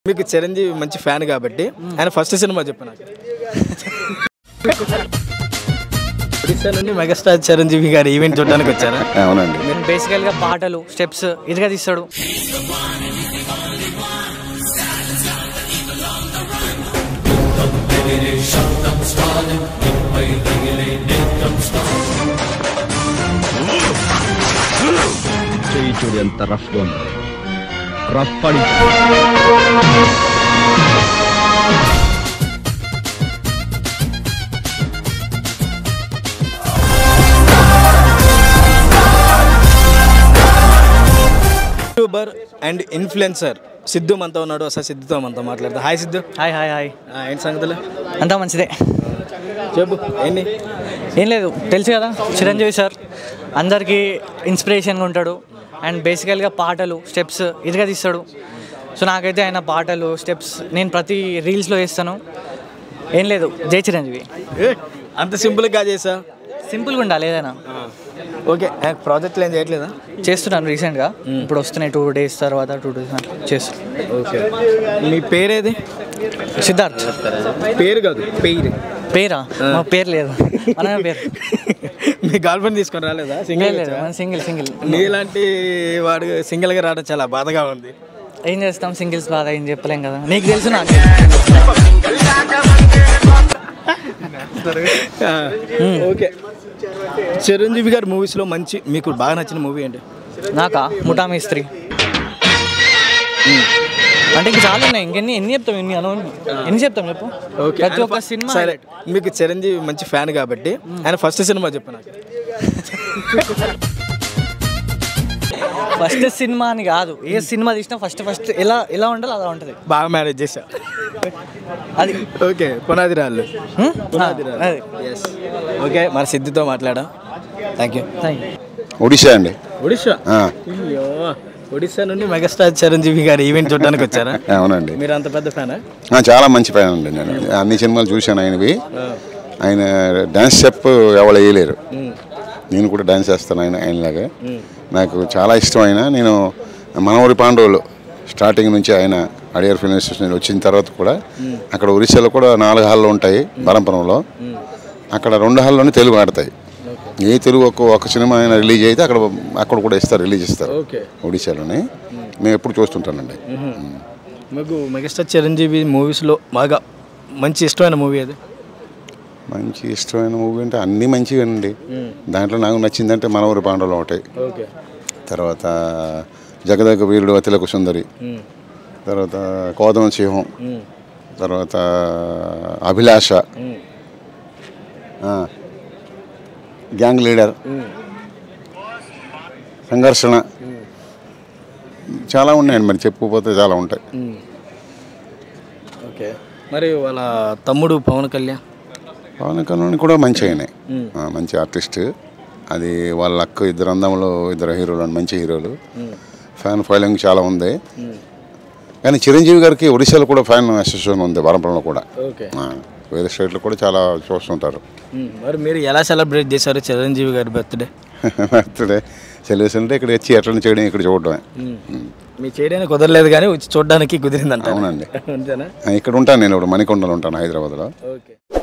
మీకు చిరంజీవి మంచి ఫ్యాన్ కాబట్టి ఆయన ఫస్ట్ సినిమా చెప్పు నాకు. ఒడిశా నుండి మెగాస్టార్ చిరంజీవి గారి ఈవెంట్ చూడడానికి వచ్చారా? అవునండి. నేను బేసికల్గా పాటలు స్టెప్స్ ఇదిగా తీస్తాడు. చూడు ఎంత రఫ్గా ఉంది. రఫ్ పడి యూట్యూబర్ అండ్ ఇన్ఫ్లుయెన్సర్ సిద్ధు మనతో ఉన్నాడు. అసలు సిద్ధుతో మనతో మాట్లాడతా. Hi Siddhu. Hi hi hi. ఏంటి సంగతులు? అంతా మంచిదే. చెప్పు ఏంటి? ఏం లేదు, తెలుసు కదా చిరంజీవి సార్ అందరికీ ఇన్స్పిరేషన్గా ఉంటాడు. అండ్ బేసికల్గా పాటలు స్టెప్స్ ఇదిగా తీస్తాడు. సో నాకైతే ఆయన పాటలు స్టెప్స్ నేను ప్రతి రీల్స్లో వేస్తాను. ఏం లేదు, జై చిరంజీవి. అంత సింపుల్గా చేసా? సింపుల్గా ఉండాలి ఏదైనా. ఓకే, ప్రాజెక్టులు ఏం చేయట్లేదా? చేస్తున్నాను రీసెంట్గా. ఇప్పుడు వస్తున్నాయి 2 days తర్వాత 2 days చేస్తున్నాను. ఓకే, మీ పేరేది? సిద్ధార్థ్. పేరు కాదు, పేరా? మా పేరు లేదు, మన పేరు. మీ గర్ల్ ఫ్రెండ్ తీసుకొని రాలేదా? సింగిల్ లేదు, సింగిల్. నీలాంటి వాడు సింగిల్గా రావడం చాలా బాధగా ఉంది. ఏం చేస్తాం, సింగిల్స్ బాధ ఏం చెప్పలేం కదా. నీకు తెలుసు, నాకు ఓకే. చిరంజీవి గారి మూవీస్లో మంచి మీకు బాగా నచ్చిన మూవీ ఏంటి? నాకా ముఠా మేస్త్రి. అంటే ఇంక చాలా ఉన్నాయి. ఎన్ని చెప్తాం, ఎన్ని చెప్తాం చెప్పు. ప్రతి ఒక్క సినిమా. సరే, మీకు చిరంజీవి మంచి ఫ్యాన్ కాబట్టి ఆయన ఫస్ట్ సినిమా చెప్పు నాకు. ఫస్ట్ సినిమా అని కాదు, ఏ సినిమా తీసినా ఫస్ట్ ఎలా ఉండాలి అలా ఉంటుంది. బాగా మేనేజ్ చేశా అది. ఓకే, పునాది రాళ్ళు. ఓకే, మన సిద్ధితో మాట్లాడాం. Thank you. ఒడిశా అండి. ఒడిశా? అయ్యో, ఒడిశా నుండి మెగాస్టార్ చిరంజీవి గారి ఈవెంట్ చూడడానికి వచ్చారా? అవునండి. మీరు అంత పెద్ద ఫ్యానా? చాలా మంచి ఫ్యాన్ అండి. నేను అన్ని సినిమాలు చూశాను ఆయనవి. ఆయన డ్యాన్స్ స్టెప్ ఎవరు వేయలేరు. నేను కూడా డ్యాన్స్ చేస్తాను ఆయనలాగా. నాకు చాలా ఇష్టం ఆయన. నేను మనవరి పాండవులు స్టార్టింగ్ నుంచి ఆయన అడియార్ ఫిల్మ్ స్టేషన్ వచ్చిన తర్వాత కూడా అక్కడ ఒరిస్సాలో కూడా 4 హాల్లో ఉంటాయి. బరంపురంలో అక్కడ 2 హాల్లోనే తెలుగు ఆడతాయి. ఏ తెలుగు ఒక సినిమా ఆయన రిలీజ్ అయితే అక్కడ కూడా రిలీజ్ ఇస్తారు ఒడిశాలోనే. మేము ఎప్పుడు చూస్తుంటానండి. మీకు మెగాస్టార్ చిరంజీవి మూవీస్లో బాగా మంచి ఇష్టమైన మూవీ అది? మంచి ఇష్టమైన మూవీ అంటే అన్నీ మంచిగానండి. దాంట్లో నాకు నచ్చిందంటే మనవరి పాండవులు ఒకటి, తర్వాత జగదగ వీరుడు అతిలక సుందరి, తర్వాత కోదమ సింహం, తర్వాత అభిలాష, గ్యాంగ్ లీడర్, సంఘర్షణ, చాలా ఉన్నాయండి. మరి చెప్పుకోపోతే చాలా ఉంటాయి. ఓకే, మరి వాళ్ళ తమ్ముడు పవన్ కళ్యాణ్ కూడా మంచి అయినాయి. మంచి ఆర్టిస్ట్. అది వాళ్ళ అక్క, 2 అందములు, 2 హీరోలు అండి, మంచి హీరోలు. ఫ్యాన్ ఫాలోయింగ్ చాలా ఉంది. కానీ చిరంజీవి గారికి ఒడిశాలో కూడా ఫ్యాన్ అసోసియేషన్ ఉంది, వరంపురంలో కూడా. వేరే స్టేట్లో కూడా చాలా చూస్తుంటారు. మరి మీరు ఎలా సెలబ్రేట్ చేశారు చిరంజీవి గారి బర్త్డే? సెలబ్రేషన్ అంటే ఇక్కడ వచ్చి ఎట్లా చేయడం, ఇక్కడ చూడడమే. మీరు చేయడానికి కుదరలేదు కానీ వచ్చి చూడడానికి కుదిరిందంట. అవునండి. ఇక్కడ ఉంటాను నేను, ఇప్పుడు మణికొండలో ఉంటాను, హైదరాబాద్లో. ఓకే.